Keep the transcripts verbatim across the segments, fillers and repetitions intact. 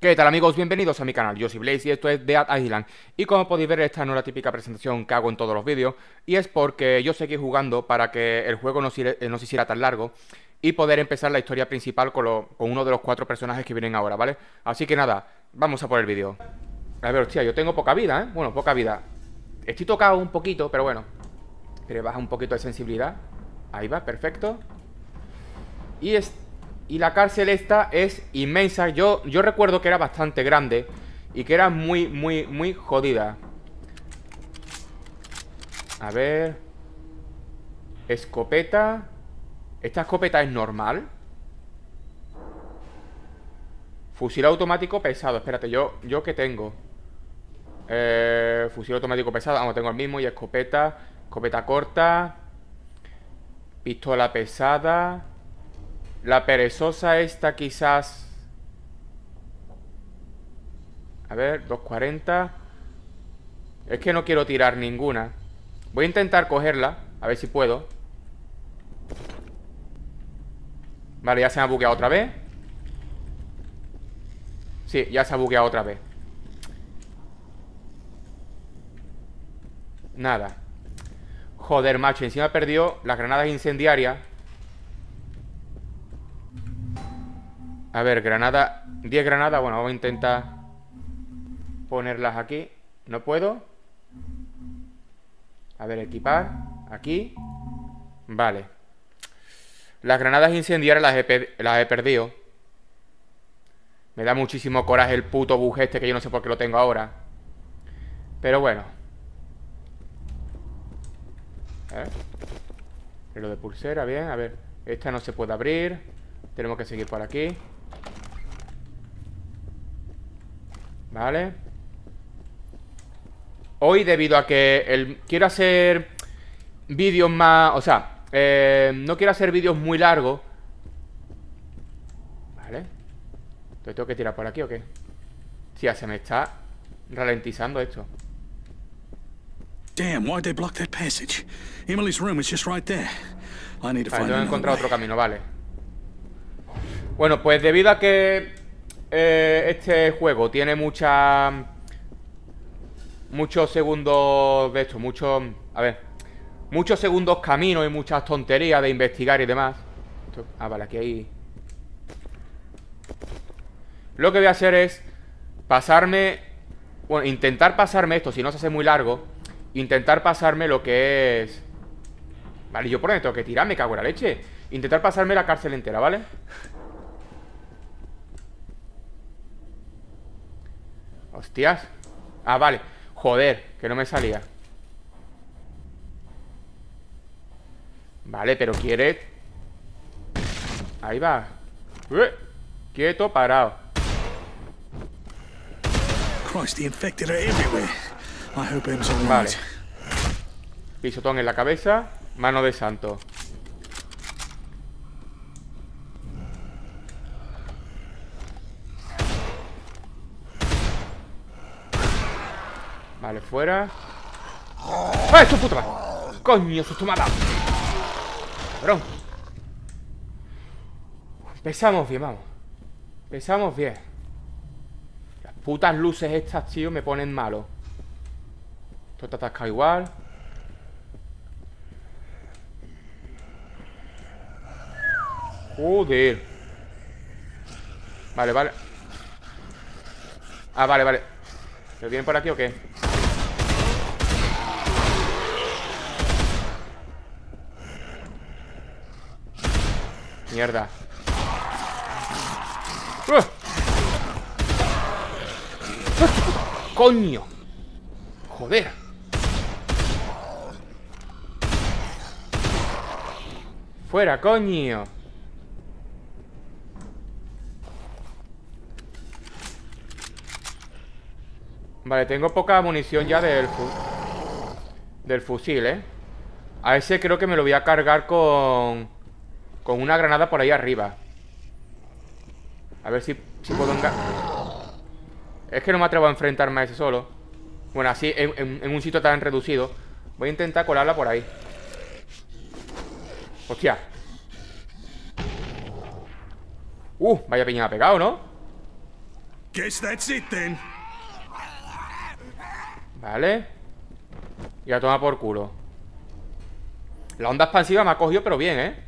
¿Qué tal, amigos? Bienvenidos a mi canal, yo soy Blaze y esto es Dead Island. Y como podéis ver, esta no es la típica presentación que hago en todos los vídeos, y es porque yo seguí jugando para que el juego no se, no se hiciera tan largo y poder empezar la historia principal con, lo, con uno de los cuatro personajes que vienen ahora, ¿vale? Así que nada, vamos a por el vídeo. A ver, hostia, yo tengo poca vida, ¿eh? Bueno, poca vida. Estoy tocado un poquito, pero bueno. Pero baja un poquito de sensibilidad. Ahí va, perfecto. Y es... Y la cárcel esta es inmensa. Yo, yo recuerdo que era bastante grande y que era muy, muy, muy jodida. A ver. Escopeta. ¿Esta escopeta es normal? Fusil automático pesado. Espérate, yo, yo ¿qué tengo? Eh, fusil automático pesado. Vamos, tengo el mismo. Y escopeta. Escopeta corta. Pistola pesada. La perezosa esta quizás... A ver, doscientos cuarenta. Es que no quiero tirar ninguna. Voy a intentar cogerla, a ver si puedo. Vale, ya se me ha bugueado otra vez. Sí, ya se ha bugueado otra vez. Nada. Joder, macho, encima perdió las granadas incendiarias. A ver, granada, diez granadas. Bueno, vamos a intentar ponerlas aquí. No puedo. A ver, equipar. Aquí. Vale. Las granadas incendiarias las he, las he perdido. Me da muchísimo coraje el puto bug este, que yo no sé por qué lo tengo ahora. Pero bueno. A ver. Lo de pulsera, bien. A ver, esta no se puede abrir. Tenemos que seguir por aquí. Vale. Hoy, debido a que el, quiero hacer vídeos más... O sea, eh, no quiero hacer vídeos muy largos. Vale. Entonces, ¿tengo que tirar por aquí o qué? Sí, ya se me está ralentizando esto. Damn, why'd they block that passage? Emily's room is just right there. I need to Vale, find tengo que another encontrar way. otro camino, vale. Bueno, pues debido a que eh, este juego tiene mucha... Muchos segundos de esto, muchos... A ver, muchos segundos caminos y muchas tonterías de investigar y demás. Esto, ah, vale, aquí hay... Lo que voy a hacer es pasarme... Bueno, intentar pasarme esto, si no se hace muy largo. Intentar pasarme lo que es... Vale, yo por dónde tengo que tirar, me cago en la leche. Intentar pasarme la cárcel entera, ¿vale? Hostias. Ah, vale. Joder, que no me salía. Vale, pero quiere... Ahí va. ¡Ué! Quieto, parado. Christ, the infected are everywhere. I hope Em's all Vale. right. Pisotón en la cabeza. Mano de santo. Vale, fuera. ¡Ah, su puta madre! ¡Coño, susto me ha dado! Cabrón. Empezamos bien, vamos. Empezamos bien. Las putas luces estas, tío, me ponen malo. Esto está atascado igual. Joder. Vale, vale. Ah, vale, vale. ¿Pero vienen por aquí o qué? Mierda. ¡Uh! ¡Coño! Joder. Fuera, coño. Vale, tengo poca munición ya del, fu del fusil, ¿eh? A ese creo que me lo voy a cargar con... Con una granada por ahí arriba. A ver si, si puedo enga... Es que no me atrevo a enfrentarme a ese solo. Bueno, así, en, en, en un sitio tan reducido. Voy a intentar colarla por ahí. Hostia. Uh, vaya piña me ha pegado, ¿no? Guess that's it then. Vale. Y a tomar por culo. La onda expansiva me ha cogido, pero bien, ¿eh?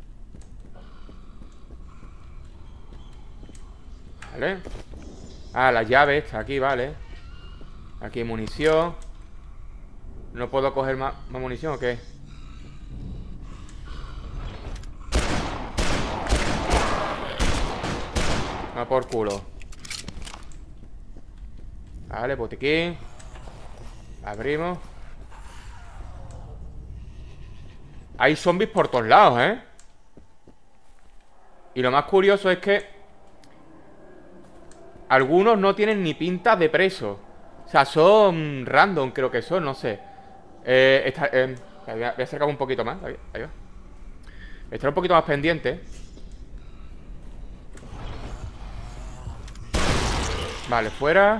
Vale. Ah, la llave está aquí, vale. Aquí hay munición. ¿No puedo coger más, más munición o qué? Va por culo. Vale, botiquín. Abrimos. Hay zombies por todos lados, ¿eh? Y lo más curioso es que algunos no tienen ni pinta de preso. O sea, son random, creo que son, no sé. Eh, esta, eh, voy a acercar un poquito más. Ahí, ahí va. Estar un poquito más pendiente. Vale, fuera.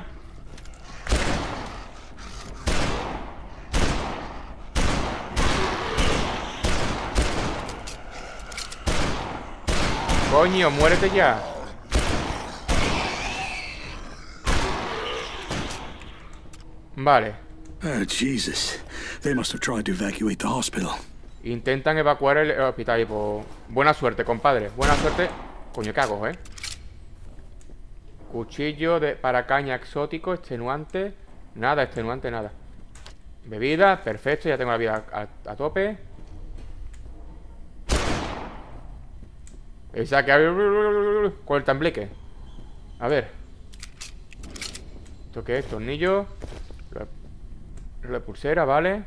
Coño, muérete ya. Vale. Oh, Jesus. They must have tried to evacuate the hospital. Intentan evacuar el hospital y pues... Buena suerte, compadre. Buena suerte. Coño, ¿qué hago, eh? Cuchillo de para caña exótico, extenuante. Nada, extenuante, nada. Bebida, perfecto, ya tengo la vida a, a tope. Esa que... Con el tembleque. A ver. ¿Esto qué es? Tornillo. La pulsera, vale.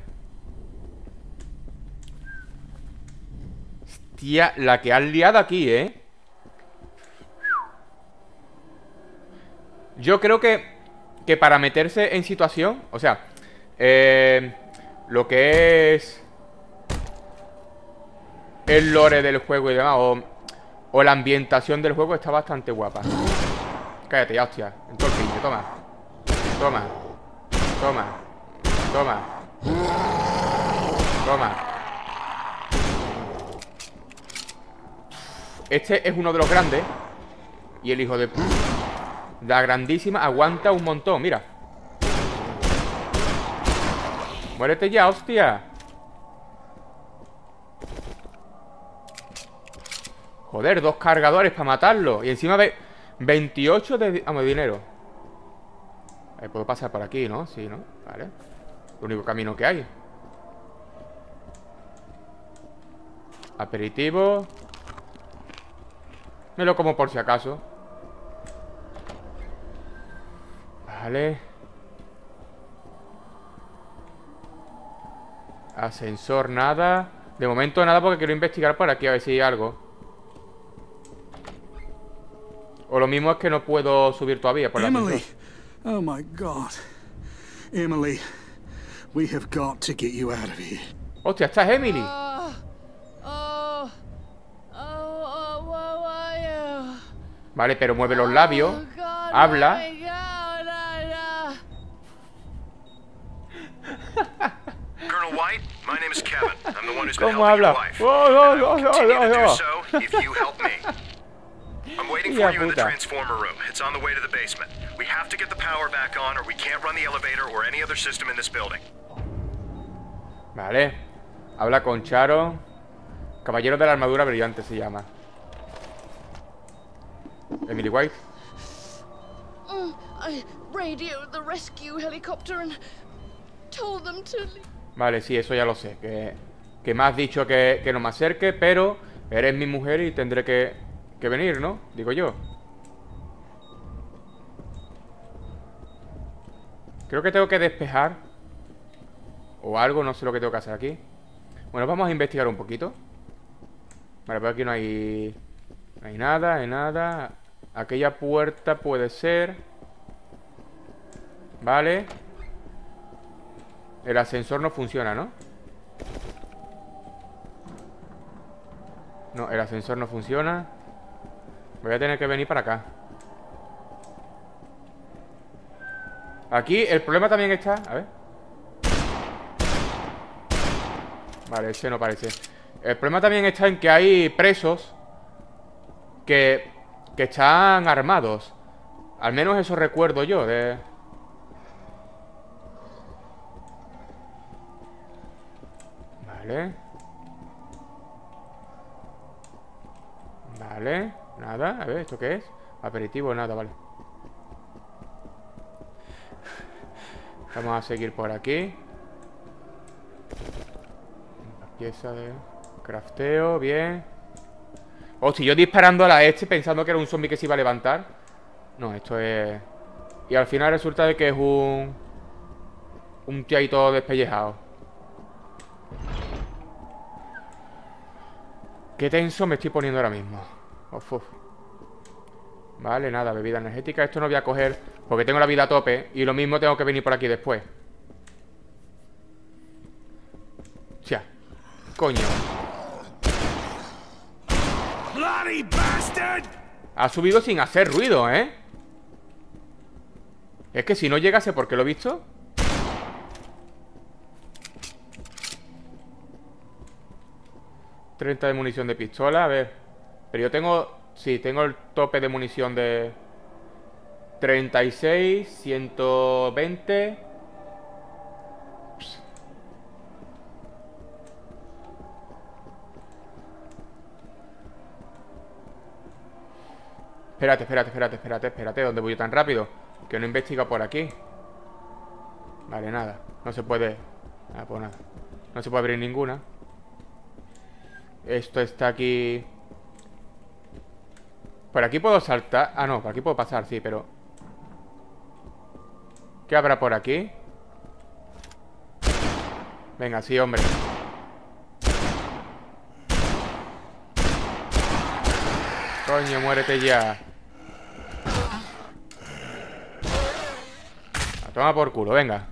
Hostia, la que has liado aquí, ¿eh? Yo creo que Que para meterse en situación, o sea, eh, lo que es el lore del juego y demás, o, o la ambientación del juego está bastante guapa. Cállate ya, hostia. En todo el piño, toma. Toma. Toma. Toma. Toma. Este es uno de los grandes. Y el hijo de... La grandísima aguanta un montón, mira. Muérete ya, hostia. Joder, dos cargadores para matarlo. Y encima ve veintiocho de amo, dinero. Ahí puedo pasar por aquí, ¿no? Sí, ¿no? Vale. El único camino que hay. Aperitivo. Me lo como por si acaso. Vale. Ascensor, nada. De momento nada porque quiero investigar por aquí a ver si hay algo. O lo mismo es que no puedo subir todavía por la Emily. Oh my God. Emily, we have got to get you out of here. Hostia, esta es Emily. Oh, oh, oh, oh, where were you? Vale, pero mueve los labios. Oh, God, Habla. let me go, no, no. Colonel White, my name is Kevin. I'm the one who's been ¿Cómo helping your habla? wife. Oh, oh, And I oh, will oh, continue oh, to do oh. so if you help me. I'm waiting Hija for you in the puta. transformer room. It's on the way to the basement. We have to get the power back on or we can't run the elevator or any other system in this building. Vale. Habla con Charo. Caballero de la armadura brillante se llama. Emily White. Mm, I radioed the rescue helicopter and told them to leave. Vale, sí, eso ya lo sé. Que, que me has dicho que, que no me acerque, pero eres mi mujer y tendré que, que venir, ¿no? Digo yo. Creo que tengo que despejar o algo, no sé lo que tengo que hacer aquí. Bueno, vamos a investigar un poquito. Vale, pero aquí no hay... No hay nada, no hay nada. Aquella puerta puede ser... Vale. El ascensor no funciona, ¿no? No, el ascensor no funciona. Voy a tener que venir para acá. Aquí el problema también está... A ver. Vale, ese no parece. El problema también está en que hay presos Que, que están armados. Al menos eso recuerdo yo de... Vale. Vale. Nada. A ver, ¿esto qué es? Aperitivo, nada, vale. Vamos a seguir por aquí. Pieza de crafteo, bien. Hostia, yo disparando a la este pensando que era un zombie que se iba a levantar. No, esto es... Y al final resulta de que es un... Un tío ahí todo despellejado. Qué tenso me estoy poniendo ahora mismo. Uf, uf. Vale, nada, bebida energética. Esto no voy a coger porque tengo la vida a tope. Y lo mismo tengo que venir por aquí después. Tía. Coño. Bloody bastard! Ha subido sin hacer ruido, ¿eh? Es que si no llegase porque lo he visto. treinta de munición de pistola, a ver. Pero yo tengo... Sí, tengo el tope de munición de... treinta y seis, ciento veinte... Espérate, espérate, espérate, espérate, espérate. ¿Dónde voy yo tan rápido? Que no investiga por aquí. Vale, nada. No se puede... Ah, pues nada. No se puede abrir ninguna. Esto está aquí... Por aquí puedo saltar. Ah, no, por aquí puedo pasar, sí, pero... ¿Qué habrá por aquí? Venga, sí, hombre. Coño, muérete ya. A tomar por culo, venga.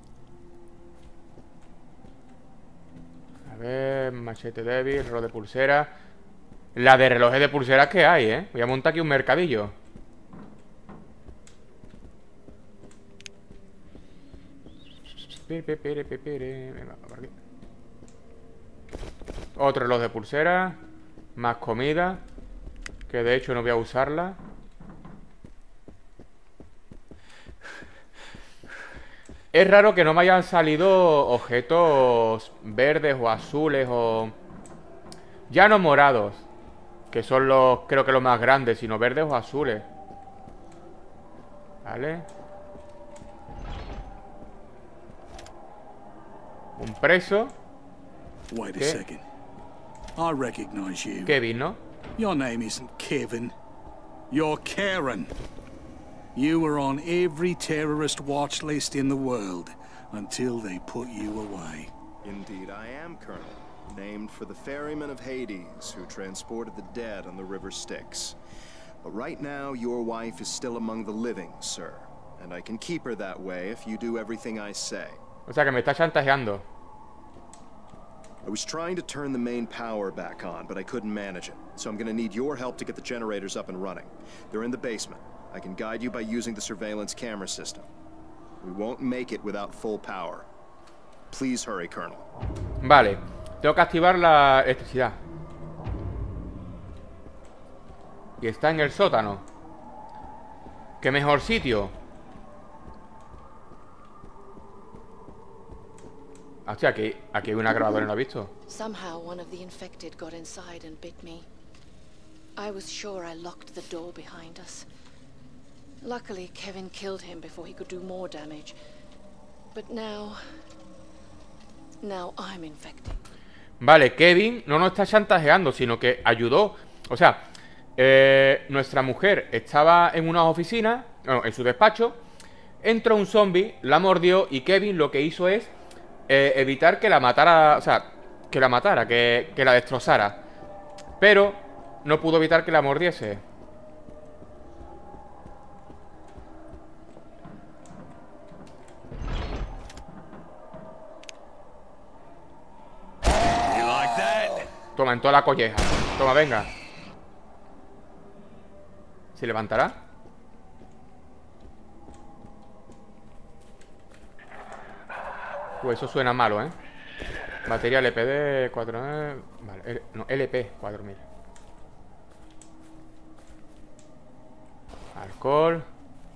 A ver, machete débil, reloj de pulsera. La de relojes de pulseras que hay, ¿eh? Voy a montar aquí un mercadillo. Venga, por aquí. Otro reloj de pulsera. Más comida. Que de hecho no voy a usarla. Es raro que no me hayan salido objetos verdes o azules o... Ya no morados, que son los, creo que los más grandes, sino verdes o azules. Vale. Un preso. Wait a ¿Qué? second. I recognize you. Kevin, ¿no? Your name isn't Kevin. You're Karen. You were on every terrorist watch list in the world until they put you away. Indeed, I am, Colonel. Named for the ferryman of Hades who transported the dead on the river Styx. But right now, your wife is still among the living, sir. And I can keep her that way if you do everything I say. O sea que me está chantajeando. I was trying to turn the main power back on, but I couldn't manage it. So I'm gonna need your help to get the generators up and running. They're in the basement. I can guide you by using the surveillance camera system. We won't make it without full power. Please hurry, Colonel. Vale. Tengo que activar la electricidad. Y está en el sótano. ¿Qué mejor sitio? Hostia, aquí, aquí hay una grabadora, ¿no lo he visto? Somehow one of the infected got inside and bit me. I was sure I locked the door behind us. Luckily, Kevin killed him before he could do more damage. But now... Now I'm infected. Vale, Kevin no nos está chantajeando, sino que ayudó. O sea, eh, nuestra mujer estaba en una oficina, no, en su despacho. Entró un zombie, la mordió y Kevin lo que hizo es eh, evitar que la matara. O sea, que la matara, que, que la destrozara. Pero no pudo evitar que la mordiese. Toma, en toda la colleja. Toma, venga. ¿Se levantará? Pues eso suena malo, ¿eh? Batería L P D cuatro mil. Vale, no, L P cuatro mil. Alcohol.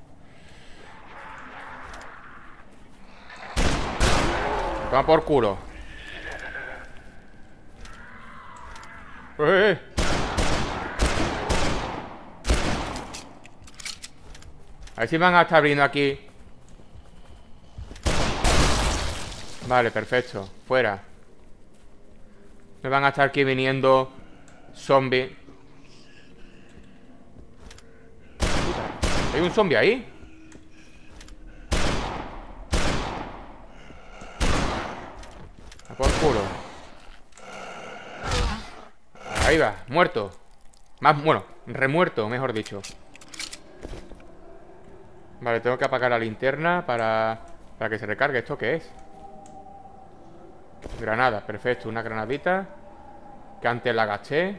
Toma por culo. ¡Eh! A ver si van a estar abriendo aquí. Vale, perfecto. Fuera. Me van a estar aquí viniendo zombies. ¿Hay un zombie ahí? A por culo. Ahí va, muerto. Más, bueno, remuerto, mejor dicho. Vale, tengo que apagar la linterna para, para que se recargue. ¿Esto qué es? Granada, perfecto, una granadita que antes la gasté.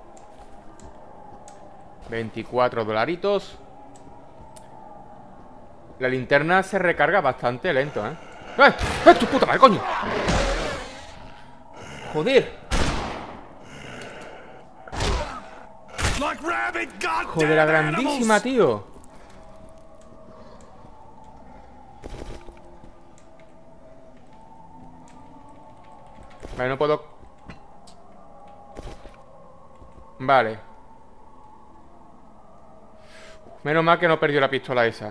veinticuatro dolaritos. La linterna se recarga bastante lento, ¿eh? ¡Eh! ¡Eh! ¡Tu puta madre, coño! ¡Joder! ¡Joder, la grandísima, tío! Vale, no puedo... Vale. Menos mal que no perdió la pistola esa.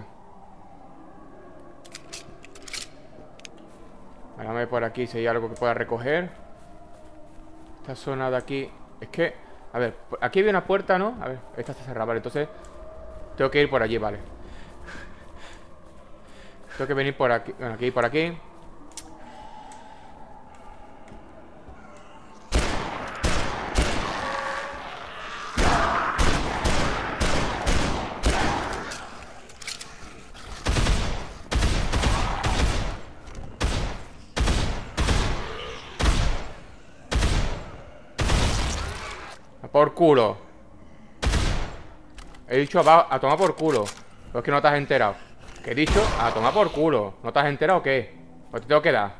Vale, vamos a ver por aquí si hay algo que pueda recoger. Esta zona de aquí... Es que... A ver, aquí había una puerta, ¿no? A ver, esta está cerrada, vale, entonces... Tengo que ir por allí, vale. Tengo que venir por aquí... Bueno, aquí y por aquí. Por culo. He dicho a, a tomar por culo. Pero es que no te has enterado. ¿Qué he dicho? A tomar por culo. ¿No te has enterado o qué? Pues te tengo que dar.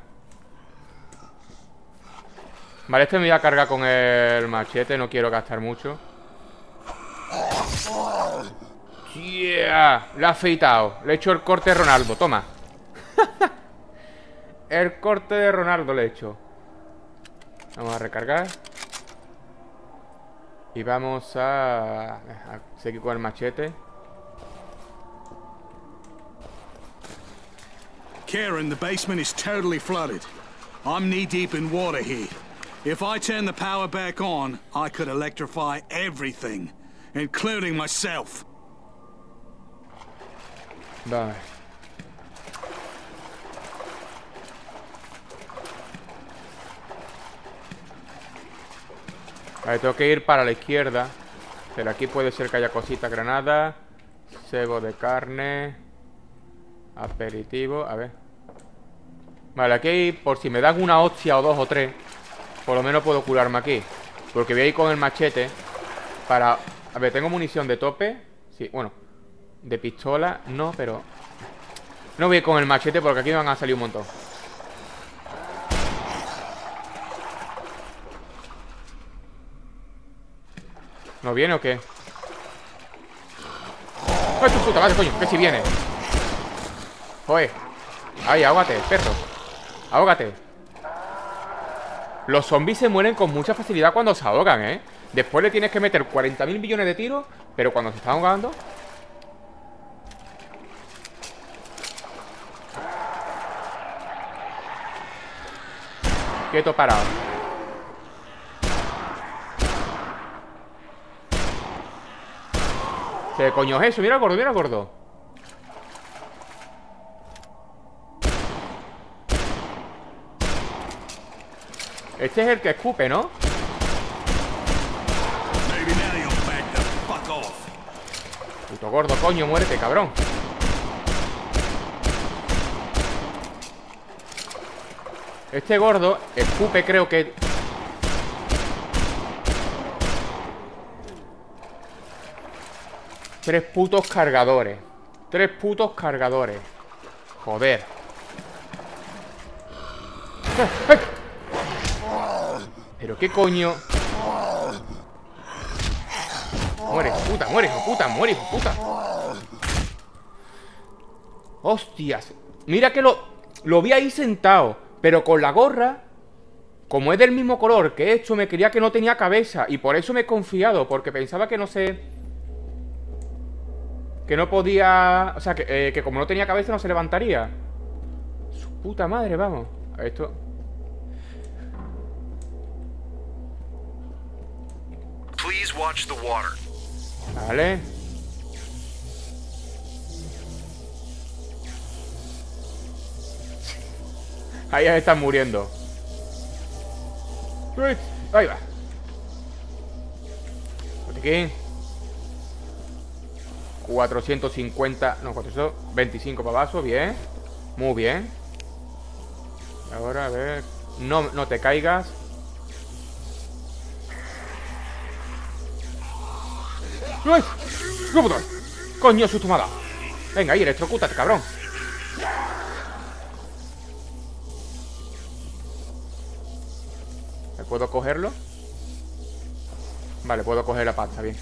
Vale, este me voy a cargar con el machete. No quiero gastar mucho. Yeah. Le he afeitado. Le he hecho el corte de Ronaldo. Toma. El corte de Ronaldo le he hecho. Vamos a recargar. Y vamos a, a seguir con el machete. Karen, the basement is totally flooded. I'm knee-deep in water here. If I turn the power back on, I could electrify everything, including myself. Vale. Vale, tengo que ir para la izquierda. Pero aquí puede ser que haya cositas. Granada. Cebo de carne. Aperitivo. A ver. Vale, aquí por si me dan una hostia o dos o tres, por lo menos puedo curarme aquí. Porque voy a ir con el machete para... A ver, ¿tengo munición de tope? Sí, bueno. De pistola, no, pero... No voy a ir con el machete porque aquí me van a salir un montón. ¿No viene o qué? ¡Ay, tu puta madre, coño! Que si viene. Joder. Ay, ahógate, perro. Ahógate. Los zombies se mueren con mucha facilidad cuando se ahogan, ¿eh? Después le tienes que meter cuarenta mil millones de tiros, pero cuando se están ahogando... Quieto parado. ¿Qué coño es eso? Mira el gordo, mira el gordo. Este es el que escupe, ¿no? Puto gordo, coño, muérete, cabrón. Este gordo escupe, creo que... Tres putos cargadores. Tres putos cargadores. Joder. ¡Eh, eh! ¿Pero qué coño? Muere, hijo puta, muere, hijo puta, muere, hijo puta. Hostias. Mira que lo... Lo vi ahí sentado. Pero con la gorra, como es del mismo color que he hecho, me creía que no tenía cabeza. Y por eso me he confiado, porque pensaba que no sé... Que no podía... O sea, que, eh, que como no tenía cabeza no se levantaría. Su puta madre, vamos. A ver esto... Please watch the water. Vale. Ahí ya están muriendo. Ahí va. Botiquín. cuatrocientos cincuenta. No, cuatrocientos veinticinco para vaso. Bien. Muy bien. Ahora, a ver. No, no te caigas. ¡Uy! ¡Qué puto! ¡Coño, susto me ha dado! Venga, ahí, electrocútate, cabrón. ¿Puedo cogerlo? Vale, puedo coger la pasta, bien.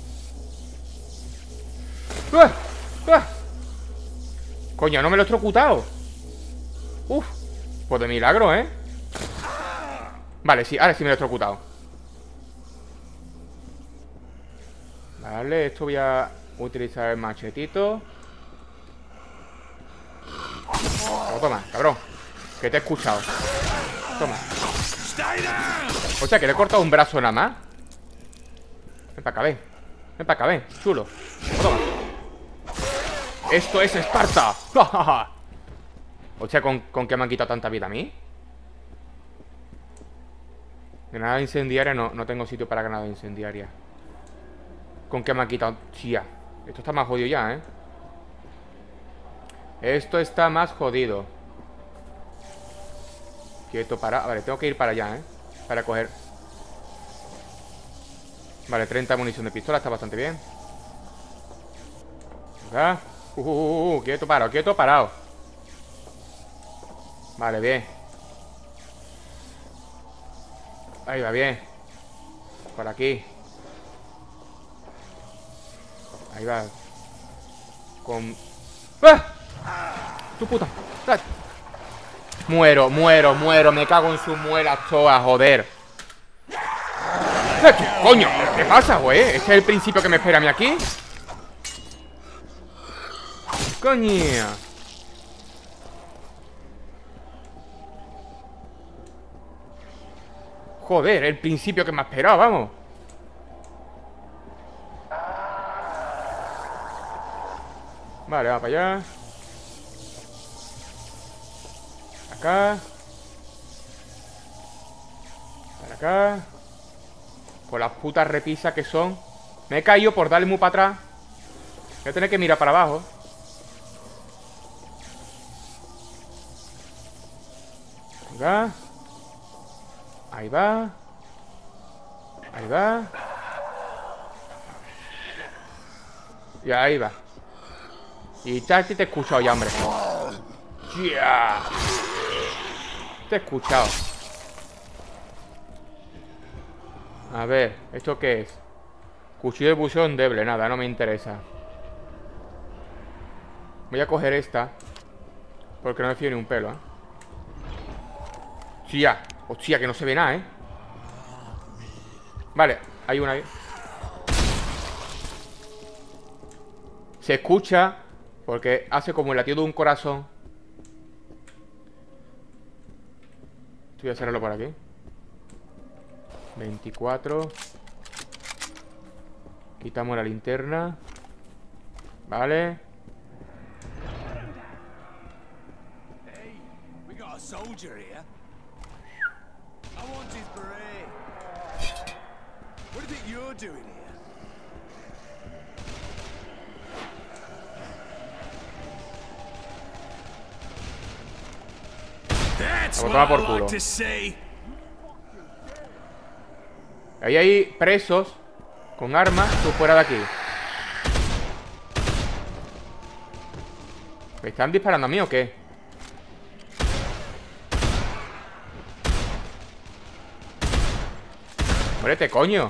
¡Ah! ¡Ah! Coño, no me lo he electrocutado. Uf, pues de milagro, ¿eh? Vale, sí, ahora sí me lo he electrocutado. Vale, esto voy a utilizar el machetito. Oh, toma, cabrón, que te he escuchado. Toma. O sea, que le he cortado un brazo nada más. Ven para acá, ven. Ven para acá, ven, chulo. Oh, toma. Esto es Esparta. O sea, ¿con, ¿con qué me han quitado tanta vida a mí? Granada incendiaria, no, no tengo sitio para granada incendiaria. ¿Con qué me han quitado? Tía, esto está más jodido ya, ¿eh? Esto está más jodido. Quieto, para... Vale, tengo que ir para allá, ¿eh? Para coger... Vale, treinta munición de pistola, está bastante bien. Venga. Uh, uh, uh, uh, quieto, parado, quieto, parado. Vale, bien. Ahí va, bien. Por aquí. Ahí va. Con... ¡Ah! ¡Tu puta! ¡Ah! Muero, muero, muero. Me cago en sus muelas todas, joder. ¿Qué coño? ¿Qué pasa, güey? ¿Este es el principio que me espera a mí aquí? Coño. Joder, el principio que me ha esperado, vamos. Vale, va para allá. Acá. Para acá. Por las putas repisas que son. Me he caído por darle muy para atrás. Voy a tener que mirar para abajo. Ahí va. Ahí va. Ahí va. Y ahí va. Y Tati te he escuchado ya, hombre. Yeah. Te he escuchado. A ver, ¿esto qué es? Cuchillo de buceo endeble, nada, no me interesa. Voy a coger esta, porque no me fío ni un pelo, ¿eh? Hostia, hostia, que no se ve nada, ¿eh? Vale, hay una ahí. Se escucha, porque hace como el latido de un corazón. Voy a cerrarlo por aquí. veinticuatro. Quitamos la linterna. Vale. Hey, we got a soldier here. I want his beret. What do you think you're doing here? That's what I like to say. Ahí hay presos con armas, tú fuera de aquí. ¿Me están disparando a mí o qué? Muérete, coño.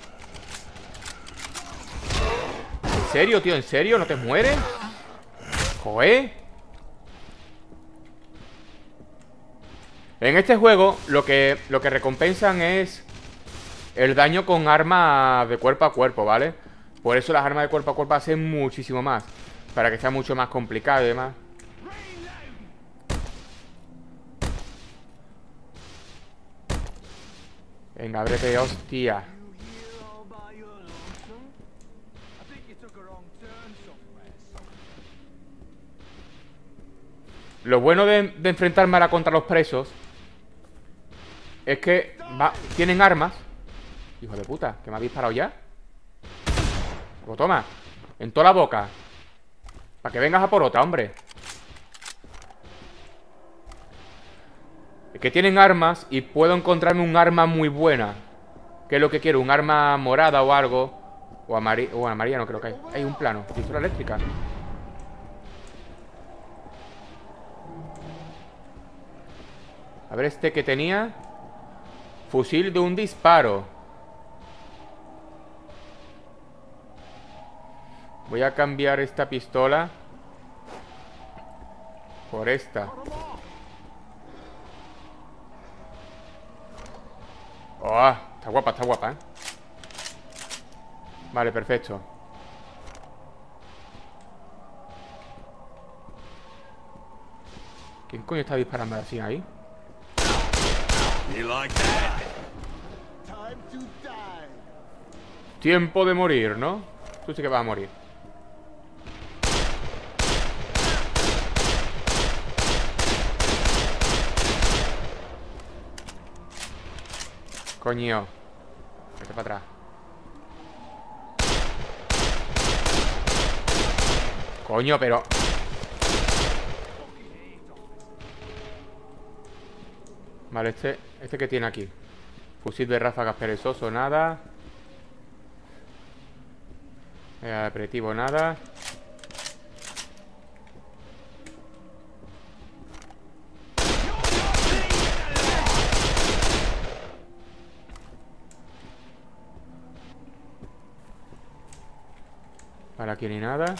¿En serio, tío? ¿En serio? ¿No te mueres? Joder. En este juego lo que, lo que recompensan es el daño con armas de cuerpo a cuerpo, ¿vale? Por eso las armas de cuerpo a cuerpo hacen muchísimo más, para que sea mucho más complicado y demás. Venga, ábrete, hostia. Lo bueno de, de enfrentarme ahora contra los presos es que va, tienen armas. Hijo de puta, que me ha disparado ya. Pues toma, en toda la boca. Para que vengas a por otra, hombre. Es que tienen armas y puedo encontrarme un arma muy buena. Que es lo que quiero, un arma morada o algo. O amarilla, o amarilla no creo que hay. Hay un plano, pistola eléctrica. A ver este que tenía. Fusil de un disparo. Voy a cambiar esta pistola por esta. Oh, está guapa, está guapa, ¿eh? Vale, perfecto. ¿Quién coño está disparando así ahí? Tiempo de morir, ¿no? Tú sí que vas a morir. Coño. Vete para atrás. Coño, pero... Vale, este... Este que tiene aquí. Fusil de ráfagas perezoso, nada. Eh, aperitivo, nada. Para aquí ni nada.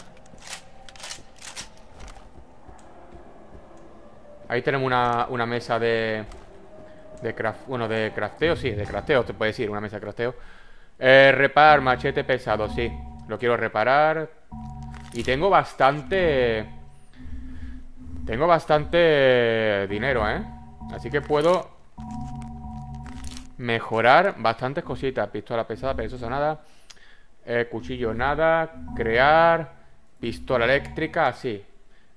Ahí tenemos una, una mesa de... De craft... Bueno, de crafteo, sí, de crafteo, te puede decir, una mesa de crafteo. Eh, repar, machete pesado, sí. Lo quiero reparar. Y tengo bastante... Tengo bastante dinero, ¿eh? Así que puedo mejorar bastantes cositas. Pistola pesada, perezosa, nada. Eh, cuchillo, nada. Crear. Pistola eléctrica, sí.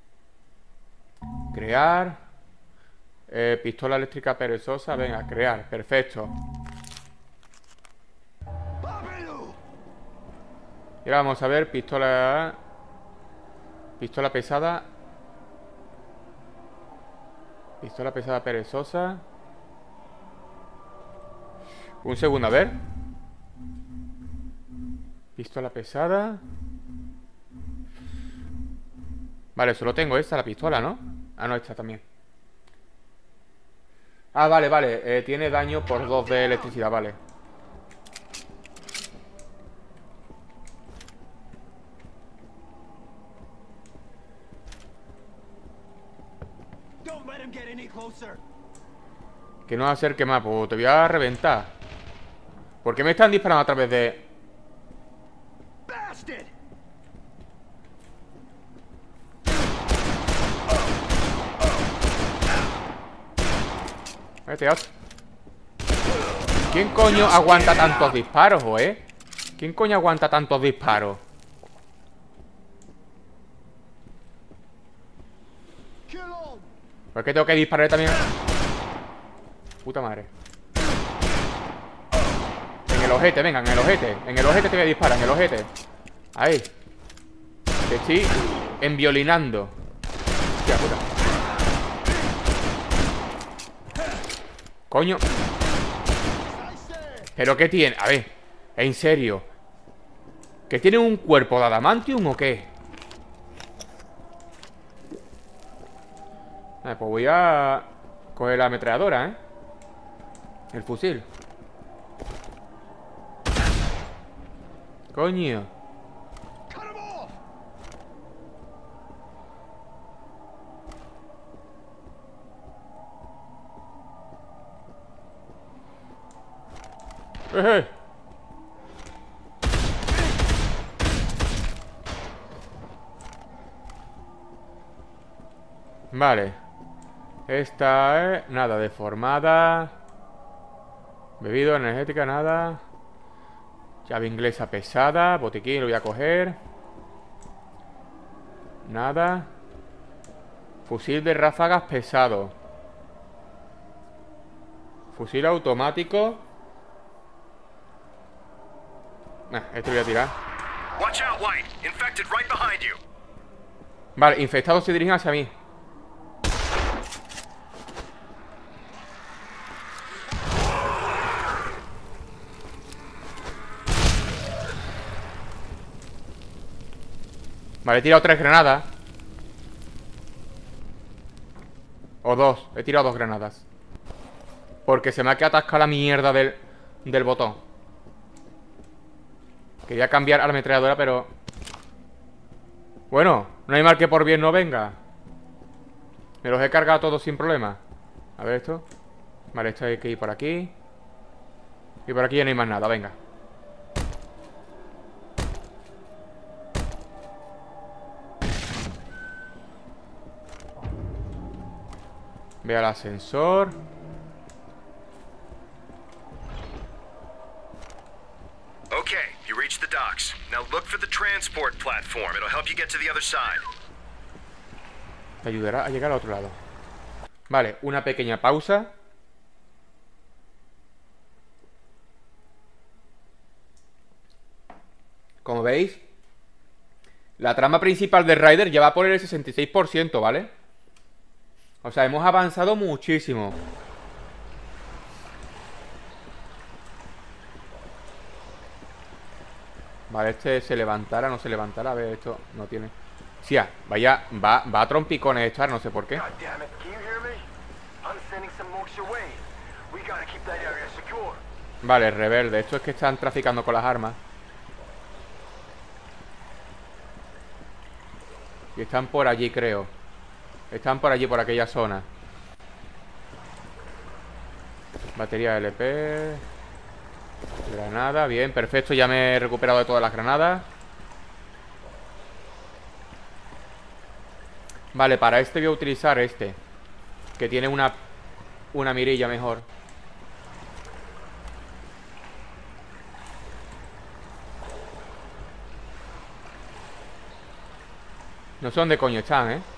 Crear. Eh, pistola eléctrica perezosa. Venga, crear, perfecto. Y ahora vamos a ver, pistola. Pistola pesada. Pistola pesada perezosa. Un segundo, a ver. Pistola pesada. Vale, solo tengo esta, la pistola, ¿no? Ah, no, esta también. Ah, vale, vale, eh, tiene daño por dos de electricidad, vale. Que no acerque más, pues te voy a reventar. ¿Por qué me están disparando a través de...? Vete, ¿quién coño aguanta tantos disparos, eh? ¿Quién coño aguanta tantos disparos? ¿Por qué tengo que disparar también? Puta madre. En el ojete, venga, en el ojete. En el ojete te voy a disparar, en el ojete. Ahí. Te estoy enviolinando. Hostia puta. Coño. ¿Pero qué tiene? A ver, en serio. ¿Que tiene un cuerpo de adamantium o qué? Ah, pues voy a coger la ametralladora, ¿eh? El fusil. Coño. ¡Eh! Vale. Esta es... Nada, deformada. Bebido, energética, nada. Llave inglesa pesada. Botiquín, lo voy a coger. Nada. Fusil de ráfagas pesado. Fusil automático. Nah, esto voy a tirar. Vale, infectados se dirigen hacia mí. Vale, he tirado tres granadas. O dos, he tirado dos granadas. Porque se me ha quedado atascada la mierda del, del botón. Quería cambiar a la ametralladora, pero... Bueno, no hay mal que por bien no venga. Me los he cargado todos sin problema. A ver esto. Vale, esto hay que ir por aquí. Y por aquí ya no hay más nada, venga. Ve al ascensor. Okay, you reached the docks. Now look for the transport platform. It'll help you get to the other side. Te ayudará a llegar al otro lado. Vale, una pequeña pausa. Como veis, la trama principal de Ryder ya va por el sesenta y seis por ciento, ¿vale? O sea, hemos avanzado muchísimo. Vale, este se levantará, no se levantará. A ver, esto no tiene... Sí, ah, vaya, va, va a trompicones esta, no sé por qué. Vale, rebelde. Esto es que están traficando con las armas. Y están por allí, creo. Están por allí, por aquella zona. Batería L P. Granada, bien, perfecto. Ya me he recuperado de todas las granadas. Vale, para este voy a utilizar este, que tiene una Una mirilla mejor. No sé dónde coño están, ¿eh?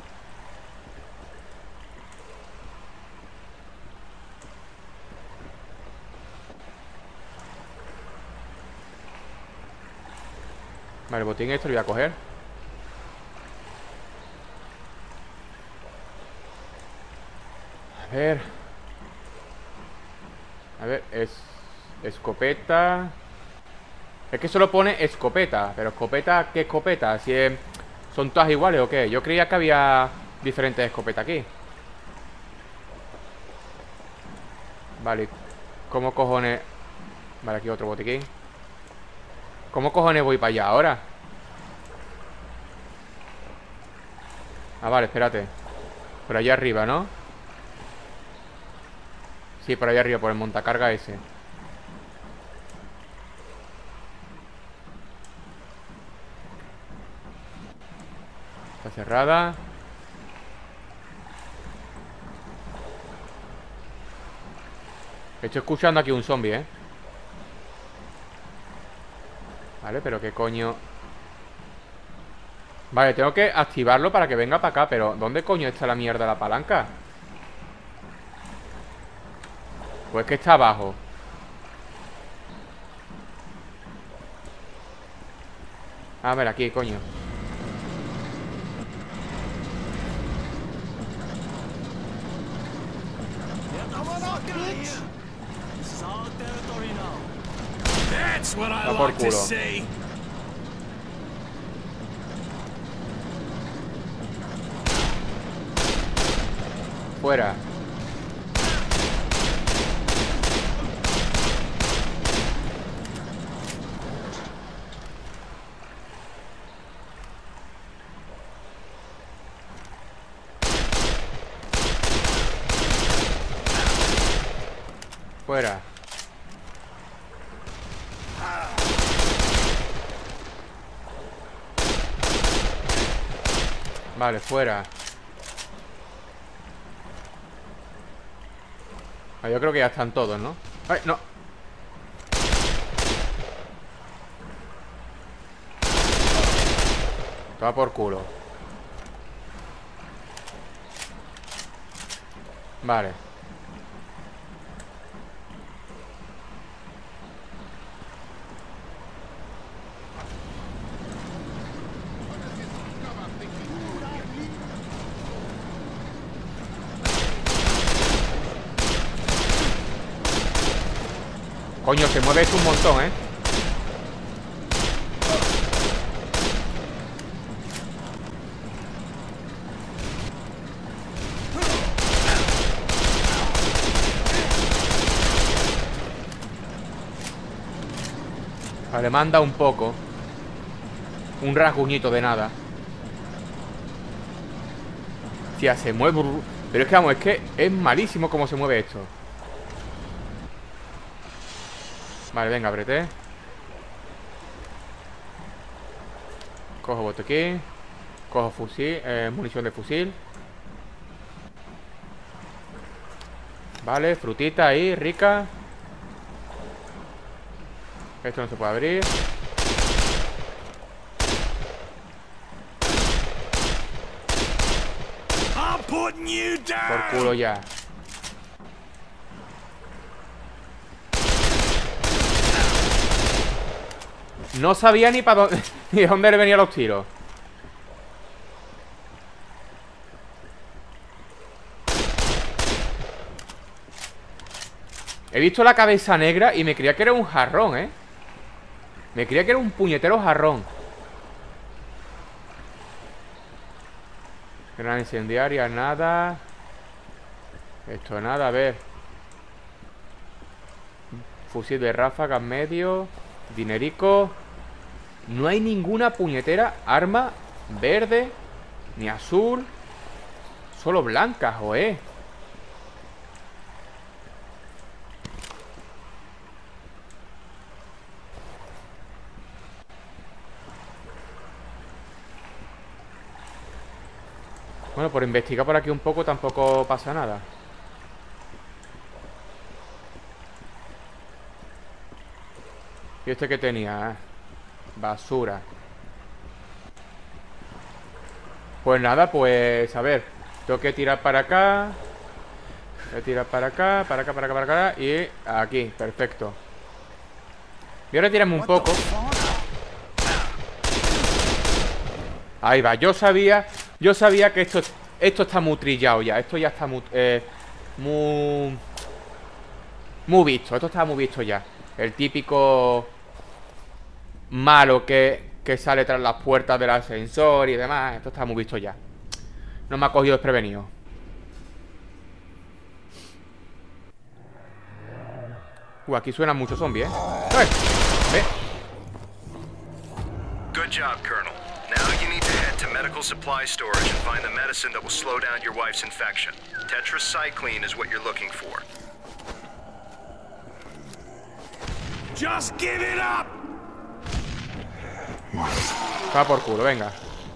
Vale, el botín esto lo voy a coger. A ver. A ver, es... escopeta. Es que solo pone escopeta. Pero escopeta, ¿qué escopeta? Si es... ¿Son todas iguales o qué? Yo creía que había diferentes escopetas aquí. Vale. ¿Cómo cojones...? Vale, aquí otro botiquín. ¿Cómo cojones voy para allá ahora? Ah, vale, espérate. Por allá arriba, ¿no? Sí, por allá arriba, por el montacarga ese. Está cerrada. Estoy escuchando aquí un zombie, ¿eh? Vale, pero qué coño. Vale, tengo que activarlo para que venga para acá. Pero ¿dónde coño está la mierda la palanca? Pues que está abajo. A ver, aquí, coño. Va por culo. Fuera. Fuera. Vale, fuera. Ah, yo creo que ya están todos, ¿no? ¡Ay, no! Toma por culo. Vale. Coño, se mueve esto un montón, ¿eh? Vale, manda un poco. Un rasguñito de nada. Tía, se mueve. Pero es que, vamos, es que es malísimo cómo se mueve esto. Vale, venga, apreté. Cojo botequín. Cojo fusil, eh, munición de fusil. Vale, frutita ahí, rica. Esto no se puede abrir. Por culo ya. No sabía ni para dónde ni de dónde le venían los tiros. He visto la cabeza negra y me creía que era un jarrón, ¿eh? Me creía que era un puñetero jarrón. Granada incendiaria, nada. Esto nada, a ver. Fusil de ráfaga medio. Dinerico. No hay ninguna puñetera arma verde ni azul. Solo blancas, joe. Bueno, por investigar por aquí un poco tampoco pasa nada. ¿Y este qué tenía? Basura. Pues nada, pues a ver. Tengo que tirar para acá. Voy a tirar para acá, para acá, para acá, para acá. Y aquí, perfecto. Y ahora tirarme un poco. Ahí va, yo sabía... Yo sabía que esto, esto está muy trillado ya. Esto ya está muy, eh, muy... Muy visto, esto está muy visto ya. El típico malo que, que sale tras las puertas del ascensor y demás. Esto está muy visto ya. No me ha cogido desprevenido. Uh, aquí suenan muchos zombies, ¿eh? ¡Eh! ¿Ve? Good job, Colonel. Now you need to head to medical supply storage and find the medicine that will slow down your wife's infection. Tetracycline is what you're looking for. Just give it up! Va por culo, venga.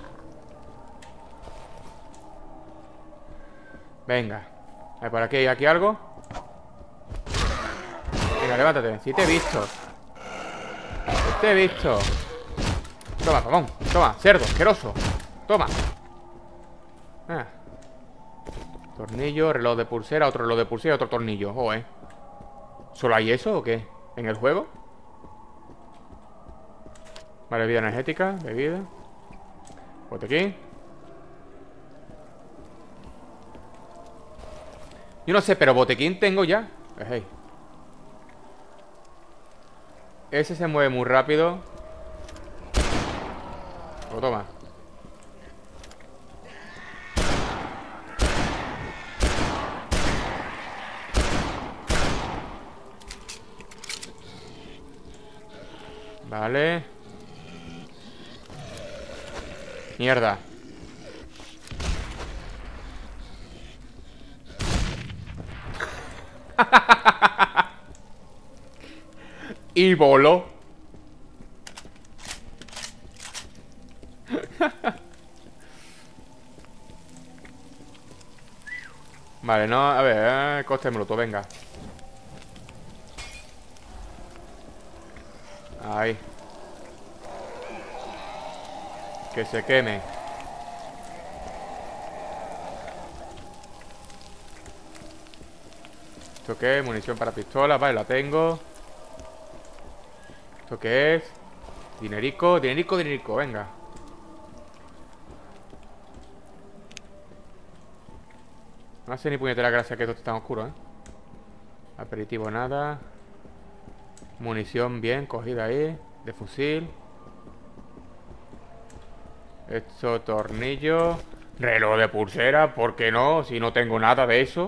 Venga. A ver, por aquí hay aquí algo. Venga, levántate. Si te he visto. Si te he visto. Toma, pamón. Toma, cerdo, asqueroso. Toma. Ah. Tornillo, reloj de pulsera, otro reloj de pulsera, otro tornillo. Oh, eh. ¿Solo hay eso o qué? ¿En el juego? Vale, bebida energética, bebida. Botequín. Yo no sé, pero botequín tengo ya. Hey. Ese se mueve muy rápido. Lo toma. Vale. Mierda. Y voló. Vale, no, a ver, eh, coste molotov, venga. Ahí. Que se queme. ¿Esto qué es? Munición para pistola, vale, la tengo. ¿Esto qué es? Dinerico, dinerico, dinerico, venga. No hace ni puñetera gracia que esto esté tan oscuro, ¿eh? Aperitivo, nada. Munición bien, cogida ahí. De fusil. Esto, tornillo. Reloj de pulsera, ¿por qué no? Si no tengo nada de eso.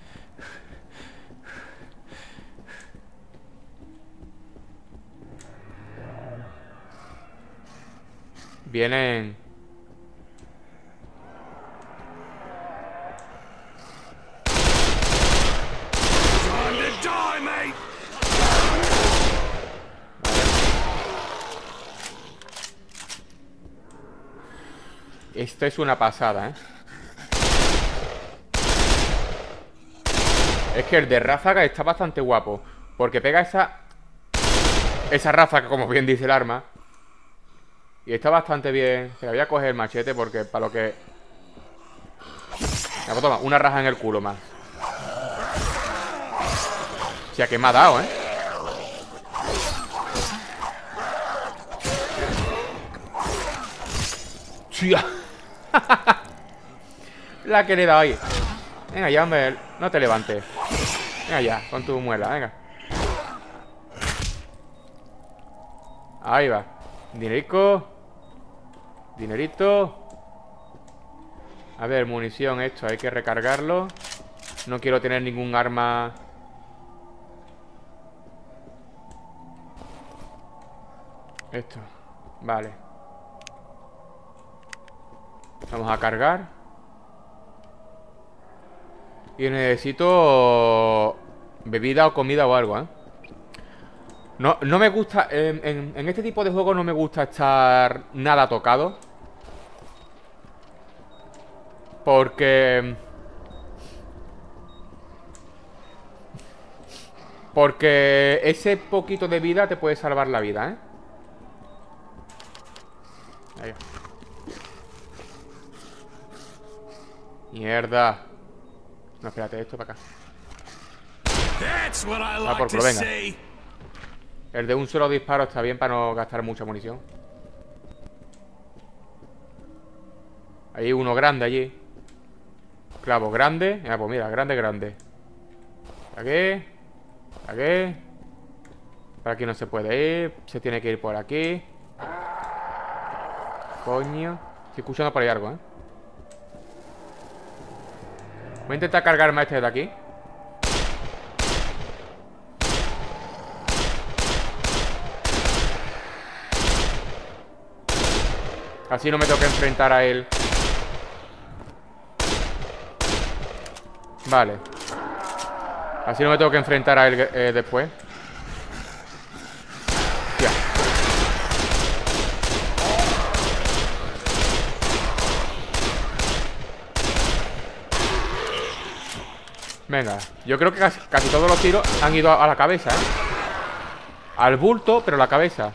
Vienen... Esto es una pasada, ¿eh? Es que el de ráfaga está bastante guapo, porque pega esa... Esa ráfaga, como bien dice el arma. Y está bastante bien. Pero voy a coger el machete porque para lo que... Ya, pues toma, una raja en el culo más. O sea, que me ha dado, ¿eh? ¡Tía! La que le he dado ahí. Venga ya, hombre, no te levantes. Venga ya, con tu muela, venga. Ahí va. Dinerico. Dinerito. A ver, munición, esto, hay que recargarlo. No quiero tener ningún arma. Esto, vale. Vamos a cargar. Y necesito bebida o comida o algo, ¿eh? No, no me gusta, en, en, en este tipo de juegos no me gusta estar nada tocado. Porque... Porque ese poquito de vida te puede salvar la vida, ¿eh? Ahí va. Mierda. No, espérate, esto para acá. Ah, por culo, venga. El de un solo disparo está bien para no gastar mucha munición. Hay uno grande allí. Clavo grande. Ah, pues mira, grande, grande. Aquí. Aquí. Por aquí no se puede ir. Se tiene que ir por aquí. Coño. Estoy escuchando por ahí algo, ¿eh? Voy a intentar cargarme a este de aquí. Así no me tengo que enfrentar a él. Vale. Así no me tengo que enfrentar a él eh, después. Ya. Venga, yo creo que casi, casi todos los tiros han ido a, a la cabeza, ¿eh? Al bulto, pero la cabeza.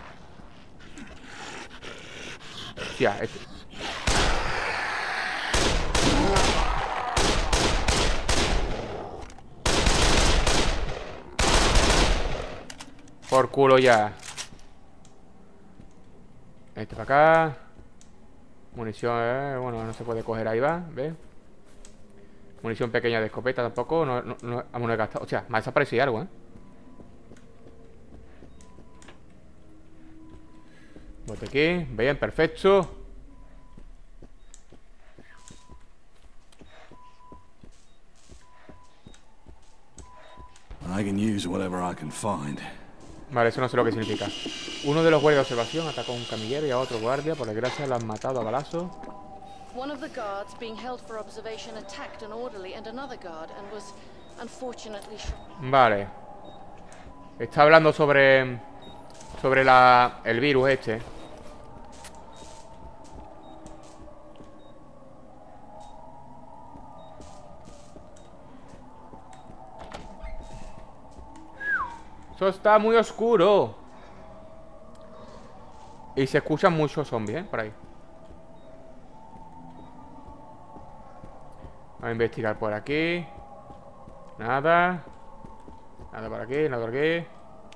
Hostia, este. Por culo ya. Este para acá. Munición, eh, bueno, no se puede coger, ahí va, ¿ves? Munición pequeña de escopeta tampoco. No, no, no, no he gastado. O sea, me ha desaparecido algo, ¿eh? Bote aquí. Bien, perfecto. I can use whatever I can find. Vale, eso no sé lo que significa. Uno de los guardias de observación atacó a un camillero y a otro guardia. Por desgracia lo han matado a balazos. One of the guards being held for observation attacked an orderly and another guard and was unfortunately shot. Vale. Está hablando sobre sobre la el virus este. Eso está muy oscuro. Y se escuchan muchos zombies, ¿eh? Por ahí. Vamos a investigar por aquí. Nada. Nada por aquí, nada por aquí.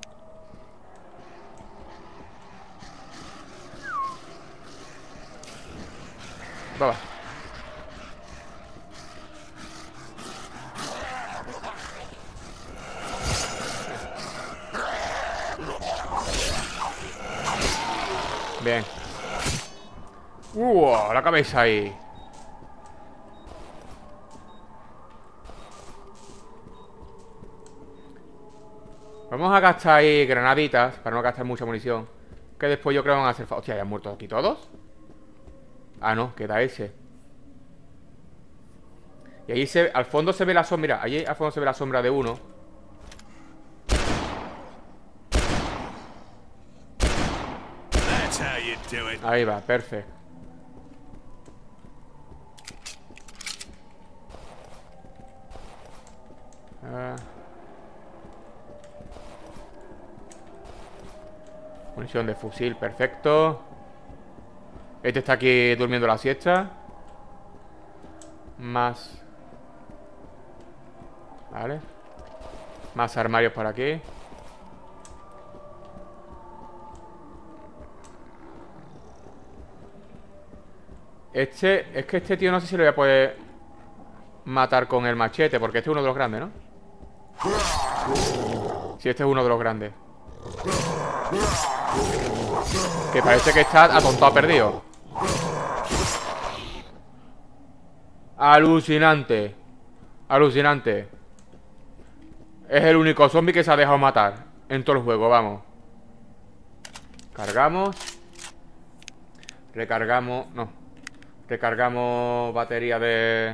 Va, va. Bien. ¡Uh! La cabeza ahí. Vamos a gastar ahí granaditas para no gastar mucha munición. Que después yo creo que van a hacer falta. Hostia, ¿ya han muerto aquí todos? Ah, no, queda ese. Y ahí se, al fondo se ve la sombra. Mira, allí al fondo se ve la sombra de uno. Ahí va, perfecto. Ah. Munición de fusil, perfecto. Este está aquí durmiendo la siesta. Más. Vale. Más armarios por aquí. Este, es que este tío no sé si lo voy a poder matar con el machete, porque este es uno de los grandes, ¿no? Sí, este es uno de los grandes. Que parece que está atontado, perdido. Alucinante. Alucinante. Es el único zombie que se ha dejado matar en todo el juego, vamos. Cargamos. Recargamos, no. Recargamos batería de...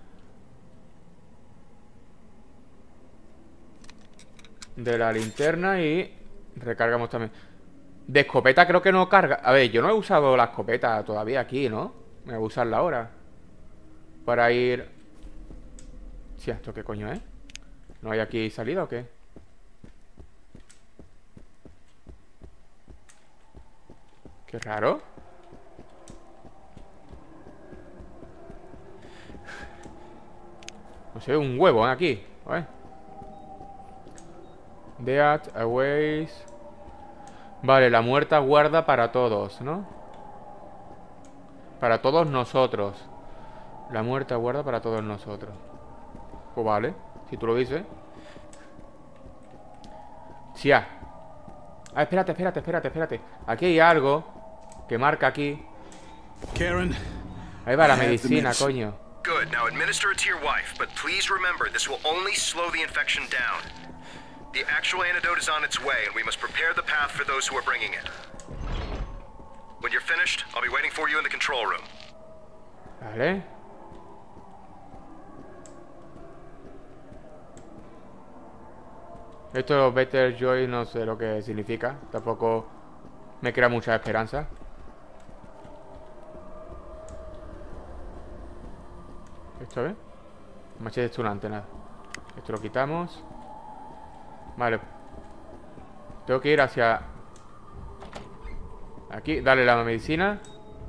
De la linterna y... Recargamos también. De escopeta creo que no carga. A ver, yo no he usado la escopeta todavía aquí, ¿no? Me voy a usarla ahora. Para ir... Sí, ¿esto qué coño es? ¿No hay aquí salida o qué? Qué raro. No sé, un huevo, ¿eh? Aquí. A ver. Death awaits. Vale, la muerta guarda para todos, ¿no? Para todos nosotros. La muerta guarda para todos nosotros. Pues vale, si tú lo dices. Sí, ah. Ah, espérate, espérate, espérate, espérate. Aquí hay algo que marca aquí. Karen. Ahí va la medicina, coño. Good. Now administer it to your wife, but please remember this will only slow the infection down. The actual antidote is on its way, and we must prepare the path for those who are bringing it. When you're finished, I'll be waiting for you in the control room. Vale. Esto Better Joy no sé lo que significa. Tampoco me crea mucha esperanza. Esto, ¿ves? Machete estunante, nada. Esto lo quitamos. Vale. Tengo que ir hacia... Aquí, dale la medicina.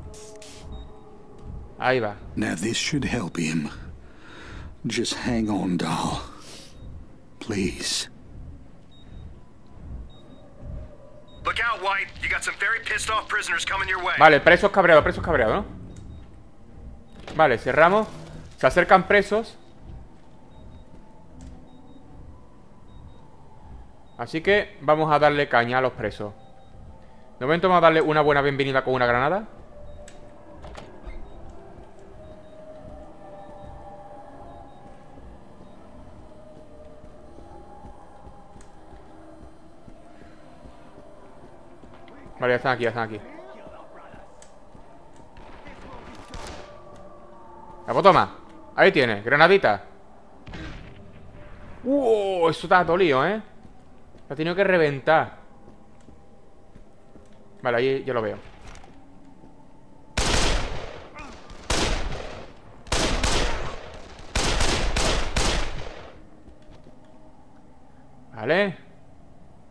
Ahí va. Now this should help him. Just hang on, doll. Please. Look out, White. You got some very pissed off prisoners coming your way. Vale, presos cabreados, presos cabreados, ¿no? Vale, cerramos. Se acercan presos. Así que vamos a darle caña a los presos. De momento vamos a darle una buena bienvenida con una granada. Vale, ya están aquí, ya están aquí. La pues toma. Ahí tiene, granadita. ¡Uh! Esto está dolido, ¿eh? Lo ha tenido que reventar. Vale, ahí yo lo veo. Vale.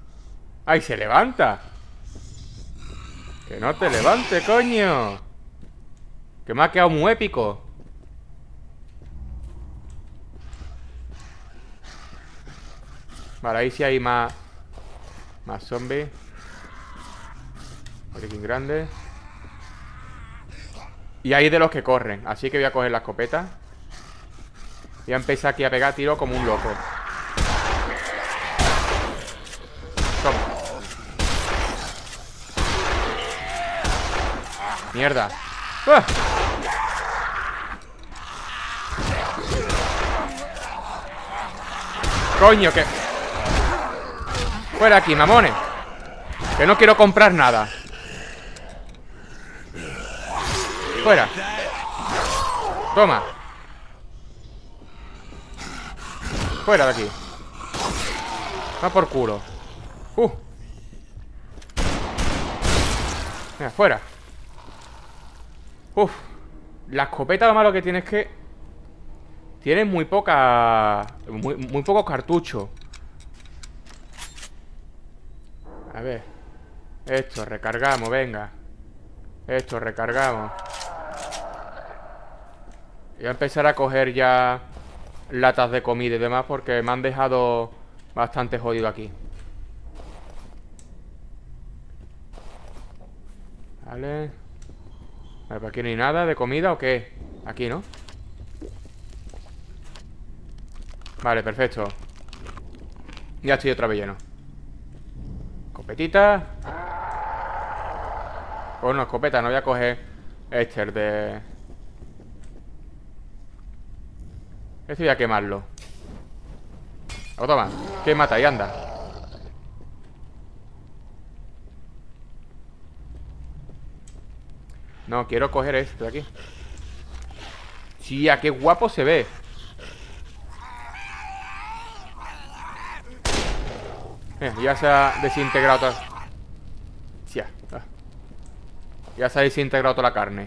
¡Ay, se levanta! ¡Que no te levante, coño! Que me ha quedado muy épico. Vale, ahí sí hay más Más zombies. Freaking grande. Y hay de los que corren. Así que voy a coger la escopeta. Voy a empezar aquí a pegar tiro como un loco. Toma. Mierda. ¡Ah! Coño, que... Fuera aquí, mamones. Que no quiero comprar nada. Fuera. Toma. Fuera de aquí. Va por culo. Uh. Mira, fuera. Uf. La escopeta lo malo que tiene es que tiene muy poca... Muy, muy pocos cartuchos. A ver. Esto, recargamos, venga. Esto, recargamos. Voy a empezar a coger ya latas de comida y demás porque me han dejado bastante jodido aquí. Vale. Vale, ¿por aquí no hay nada de comida o qué? Aquí, ¿no? Vale, perfecto. Ya estoy otra vez lleno. Escopetita. Pues no, escopeta, no voy a coger este, el de... Este voy a quemarlo. O toma, quémate y anda. No, quiero coger este de aquí. Sí, a qué guapo se ve. Eh, ya se ha desintegrado toda... Sí, ah. Ya se ha desintegrado toda la carne.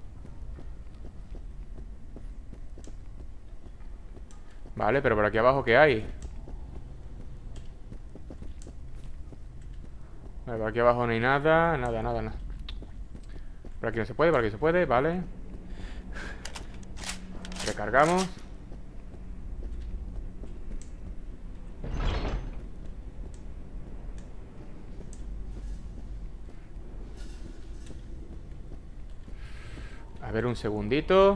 Vale, pero por aquí abajo ¿qué hay? Vale, por aquí abajo no hay nada. Nada, nada, nada. Por aquí no se puede, por aquí se puede, vale. Recargamos. A ver, un segundito.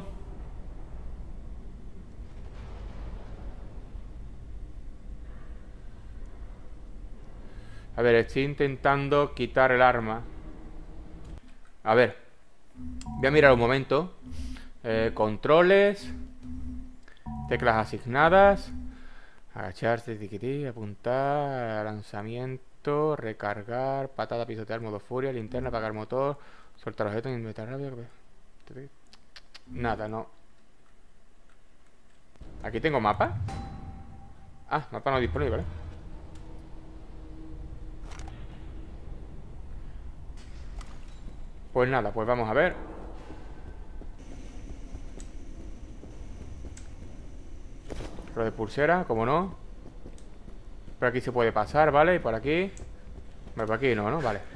A ver, estoy intentando quitar el arma. A ver. Voy a mirar un momento. Eh, controles. Teclas asignadas. Agacharse, tiquití, apuntar, lanzamiento, recargar, patada, pisotear, modo furia, linterna, apagar motor, soltar objetos, inventar rápido. Nada, no. ¿Aquí tengo mapa? Ah, mapa no disponible, ¿vale? Pues nada, pues vamos a ver. Lo de pulsera, como no. Por aquí se puede pasar, ¿vale? Y por aquí... Vale, por aquí no, ¿no? Vale.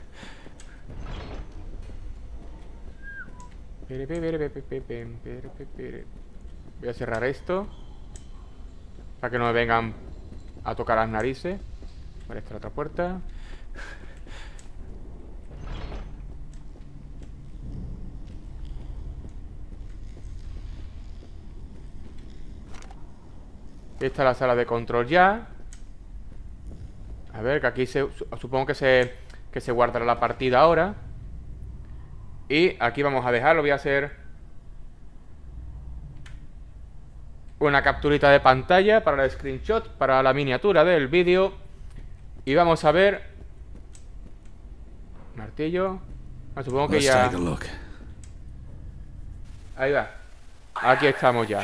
Voy a cerrar esto para que no me vengan a tocar las narices. Vale, esta es la otra puerta. Esta es la sala de control ya. A ver, que aquí se, supongo que se, que se guardará la partida ahora. Y aquí vamos a dejarlo. Voy a hacer una capturita de pantalla para el screenshot, para la miniatura del vídeo. Y vamos a ver. Martillo. Ah, supongo que ya... Ahí va. Aquí estamos ya.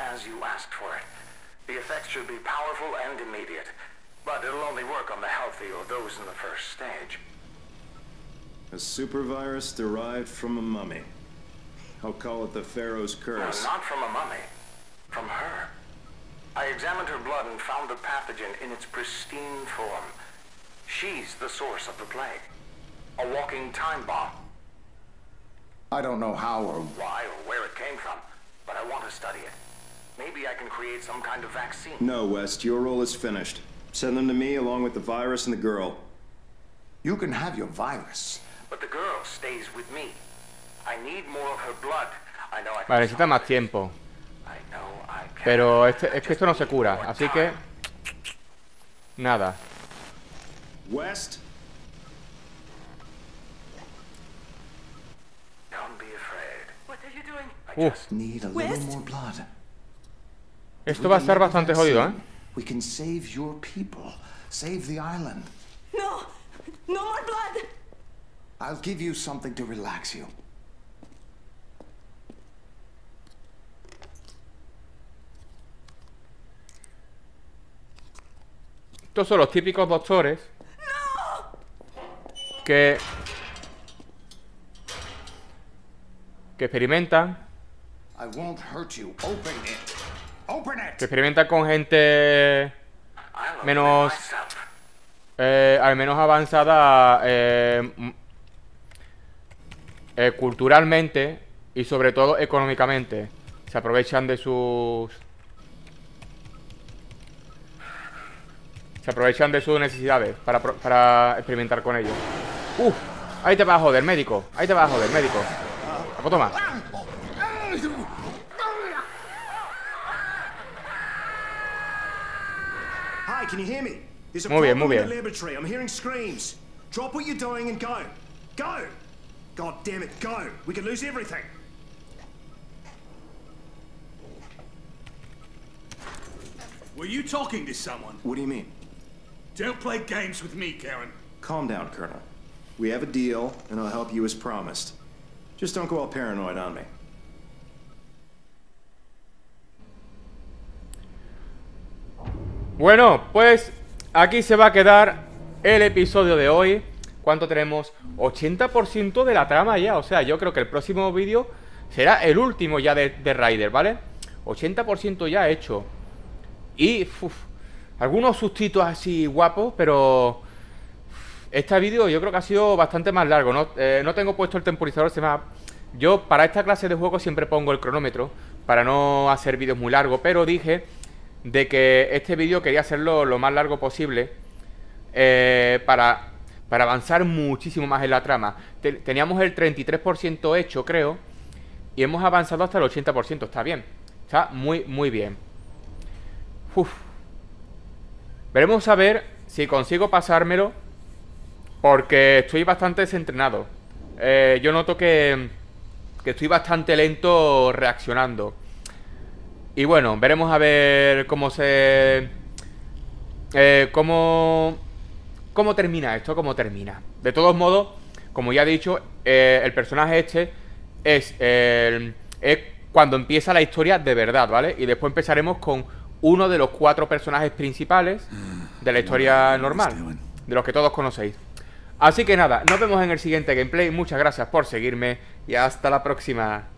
The effects should be powerful and immediate, but it'll only work on the healthy or those in the first stage. A super virus derived from a mummy. I'll call it the Pharaoh's curse. No, not from a mummy. From her. I examined her blood and found the pathogen in its pristine form. She's the source of the plague. A walking time bomb. I don't know how or Why or where it came from, but I want to study it. Maybe I can create some kind of vaccine. No, West, your role is finished. Send them to me along with the virus and the girl. you can have your virus. But the girl stays with me. I need more of her blood. I know I can Vale, necesita más solve it. tiempo. I know I can. Pero este, es que esto no se cura, así que... Nada. West? Don't be afraid. What are you doing? I Uf, just Need a little more blood. esto va a estar bastante jodido, ¿eh? We can save your people. Save the island. No! No more blood! I'll give you something to relax you. Estos son los típicos doctores que que experimentan I won't hurt you. Open it. Open it. que experimentan con gente I'll open it menos myself. eh, al menos avanzada eh, m- eh, culturalmente y sobre todo económicamente. Se aprovechan de sus se aprovechan de sus necesidades para, pro- para experimentar con ellos. Uf, ahí te vas a joder, médico. Ahí te vas a joder, médico. Pues toma. Hi, can you hear me? There's a Muy bien, problem muy in the bien. laboratory. I'm hearing screams. Drop what you're doing and go. Go! God damn it, go! We could lose everything. Were you talking to someone? What do you mean? Don't play games with me, Karen. Calm down, Colonel. We have a deal, and I'll help you as promised. Just don't go all paranoid on me. Bueno, pues aquí se va a quedar el episodio de hoy. ¿Cuánto tenemos? ochenta por ciento de la trama ya. O sea, yo creo que el próximo vídeo será el último ya de, de Ryder, ¿vale? ochenta por ciento ya hecho. Y uf, algunos sustitos así guapos, pero este vídeo yo creo que ha sido bastante más largo. No, eh, no tengo puesto el temporizador. Se me ha... Yo para esta clase de juego siempre pongo el cronómetro para no hacer vídeos muy largos, pero dije de que este vídeo quería hacerlo lo más largo posible eh, para, para avanzar muchísimo más en la trama. Te- teníamos el treinta y tres por ciento hecho, creo, y hemos avanzado hasta el ochenta por ciento. Está bien, está muy, muy bien. Uf. Veremos a ver si consigo pasármelo, porque estoy bastante desentrenado. Eh, yo noto que, que estoy bastante lento reaccionando. Y bueno, veremos a ver cómo se... Eh, cómo... Cómo termina esto, cómo termina. De todos modos, como ya he dicho, eh, el personaje este es, el, es cuando empieza la historia de verdad, ¿vale? Y después empezaremos con uno de los cuatro personajes principales de la historia normal, de los que todos conocéis. Así que nada, nos vemos en el siguiente gameplay. Muchas gracias por seguirme y hasta la próxima.